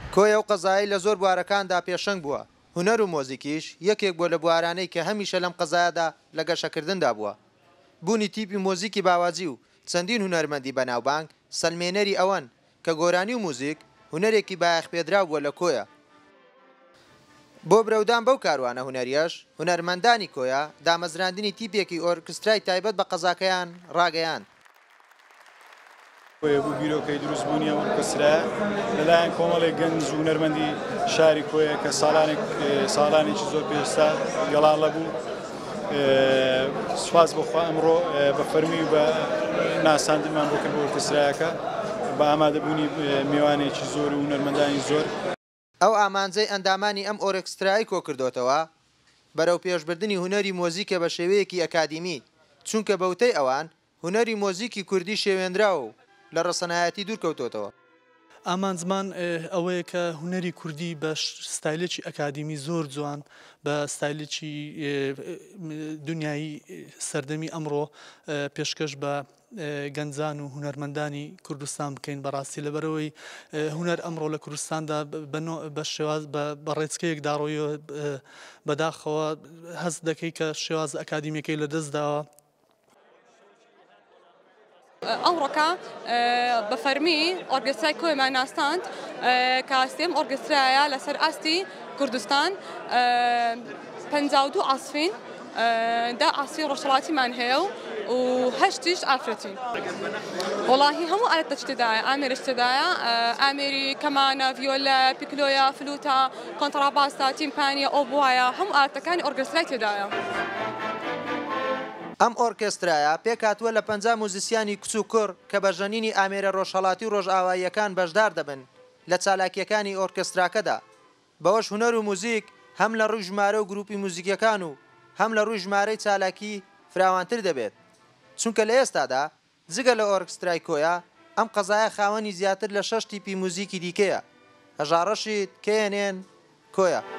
کۆیە و قەزایی لە زۆر بوارەکاندا پێشەنگ بووە. هونەر و مۆزیکیش یەکێک بۆ لە بوارانەی کە هەمیشە لەم قەزایەدا لە گەشەکردندا بووە. بوونی تیپی مۆزیکی باوازی و چەندین هونەرمەندی بەناوبانگ سەلمێنەری ئەوەن کە گۆرانی و موزیک هونەرێکی بایەخ پێدرا بووە لە کۆیە. بۆ برەودان بەو کاروانە هونەریەش هونەرمەندانی کۆیە دامەزراندنی تیپێکی ئۆرکسترای تایبەت بە قەزاکەیان ڕاگەیاند. کۆیە بوو بیرۆکەی دروستبوونی ئۆرکسترا لەلایەن کۆمەڵێک گەنج و هونەرمەندی شاری کۆیە کە ساڵانێکی زۆر پێشتا گەڵاڵە بوو. سوپاس بەخوا ئەمڕۆ بە فەرمی و بە ناساندنمان بۆ کرد بۆ ئۆرکسترایەکە بە ئامادەبوونی میوانێکی زۆر و هونەرمەندانی زۆر. ئەو ئامانجەی ئەندامانی ئەم ئۆرکسترایی کۆکردوتەوە بەرەو پێشبردننی هونەری مۆزیکە بە شێوەیەکی ئەکادیمی، چونکە بەوتەی ئەوان هونەری مۆزیکی کوردی شێوێنراوە و لە ڕەسەنایەتی دوورکەوتوتەوە. ئامانزمان ئەوەیە کە هونەری کوردی بە ستایلێکی ئەکادیمی زۆر جوان بە ستایلێکی دنیایی سەردەمی ئەمڕۆ پێشکەش بە گەنجان و هونەرمەندانی کوردستان بکەین. بەڕاستی لەبەرەوەی هونەر ئەمڕۆ لە کوردستاندا بە شێواز بە ڕێچکەیەک داڕۆیەوە بەداخەوە هەست دەکەی کە شێواز ئەکادیمیەکەی لەدەستداوە. ئەوڕۆکە بە فەرمی ئۆرکسترای کۆیمان ناستاند کە سێم ئۆرکسترایە لەسەر ئاستی کوردستان 52 ئاسفین دا ئاسی ڕۆژهەڵاتیمان هەیە و هەشتیش ئافرەتی. وەڵاهی هەموو ئالەتە تێدایە، ئامێرش تێدایە، ئامێری کەمانە، ڤیۆلە، پیکلۆیە، فلوتە، کۆنتڕاباستا، تیمپانیە، ئۆبوایە، هەموو ئالەتەکانی ئۆرکسترای تێدایە. ئەم ئۆرکسترایە پێکاتووە لە 50 موزیسیانی کچ و کوڕ کە بە ژەنینی ئامێرە ڕۆژهەڵاتی و ڕۆژئاواییەکان بەشدار دەبن لە چالاکیەکانی ئۆرکستراکەدا. بەوەش هونەر و موزیک هەم لە ڕووی ژمارە و گروپی موزیکەکان و هەم لە ڕووی ژمارەی چالاکی فراوانتر دەبێت، چونکە لە ئێستادا جگە لە ئۆرکسترای کۆیە ئەم قەزایە خاوەنی زیاتر لە 6 تیپی موزیکی دیکەیە. هەژارەشید کێنێن کۆیە.